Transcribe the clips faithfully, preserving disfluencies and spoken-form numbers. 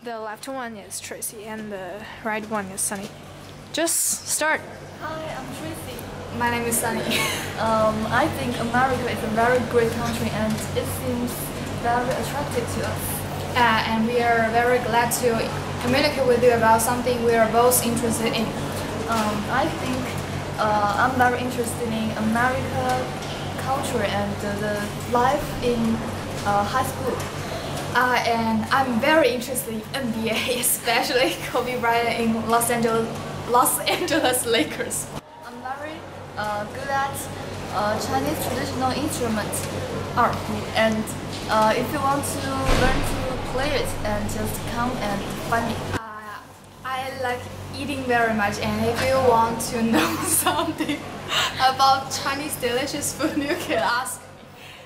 The left one is Tracy and the right one is Sunny. Just start. Hi, I'm Tracy. My name is Sunny. um, I think America is a very great country and it seems very attractive to us. Uh, and we are very glad to communicate with you about something we are both interested in. Um, I think uh, I'm very interested in America culture and uh, the life in uh, high school. Uh, and I'm very interested in N B A, especially Kobe Bryant in Los Angeles, Los Angeles Lakers. I'm very uh, good at uh, Chinese traditional instruments, art, and uh, if you want to learn to play it, and just come and find me. Uh, I like eating very much, and if you want to know something about Chinese delicious food, you can ask me.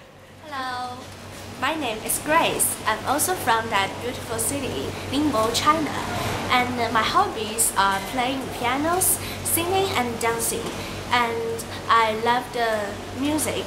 Hello. My name is Grace. I'm also from that beautiful city, Ningbo, China. And my hobbies are playing pianos, singing and dancing. And I love the music,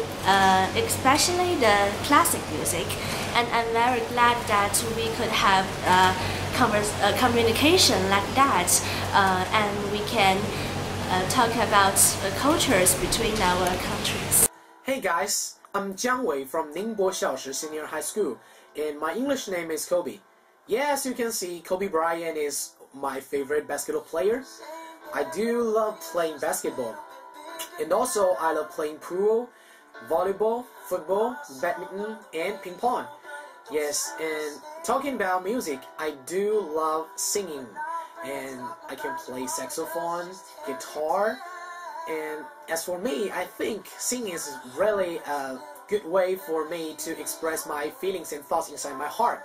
uh, especially the classic music. And I'm very glad that we could have uh, converse, uh, communication like that. Uh, and we can uh, talk about uh, cultures between our countries. Hey guys! I'm Jiang Wei from Ningbo Xiaoshi Senior High School, and my English name is Kobe. Yeah, as you can see, Kobe Bryant is my favorite basketball player. I do love playing basketball, and also I love playing pool, volleyball, football, badminton, and ping pong. Yes, and talking about music, I do love singing, and I can play saxophone, guitar. And as for me, I think singing is really a good way for me to express my feelings and thoughts inside my heart.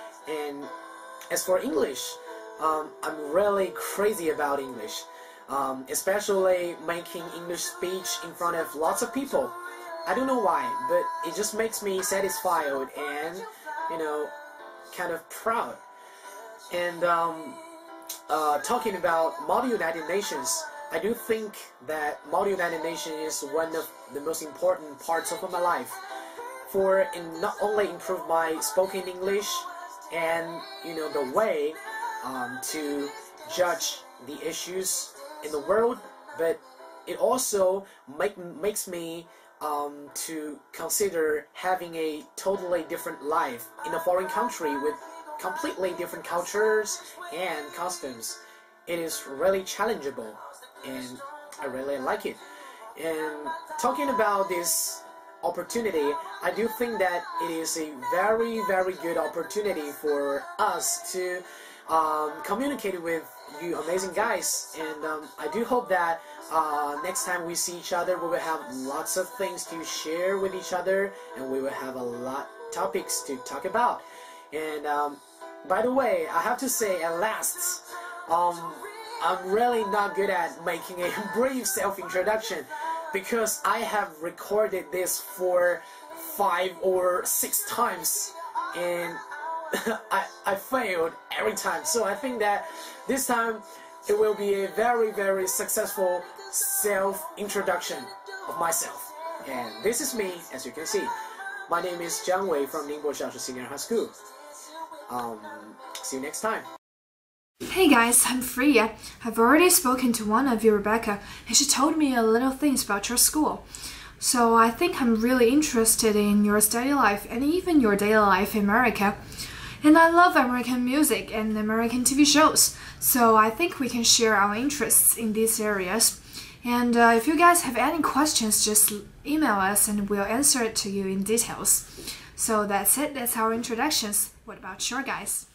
And as for English, um, I'm really crazy about English, um, especially making English speech in front of lots of people. I don't know why, but it just makes me satisfied and, you know, kind of proud. And um, uh, talking about Model United Nations, I do think that Model United Nations is one of the most important parts of my life for in not only improve my spoken English and you know the way um, to judge the issues in the world, but it also make, makes me um, to consider having a totally different life in a foreign country with completely different cultures and customs. It is really challengeable, and I really like it. And talking about this opportunity, I do think that it is a very very good opportunity for us to um, communicate with you amazing guys, and um, I do hope that uh, next time we see each other we will have lots of things to share with each other, and we will have a lot of topics to talk about. And um, by the way, I have to say at last, um, I'm really not good at making a brief self-introduction because I have recorded this for five or six times and I, I failed every time. So I think that this time it will be a very very successful self-introduction of myself. And this is me, as you can see. My name is Jiang Wei from Ningbo Xiaoshi Senior High School. Um, see you next time. Hey guys, I'm Freya. I've already spoken to one of you, Rebecca, and she told me a little things about your school. So I think I'm really interested in your study life and even your daily life in America. And I love American music and American T V shows, so I think we can share our interests in these areas. And uh, if you guys have any questions, just email us and we'll answer it to you in details. So that's it, that's our introductions. What about your guys?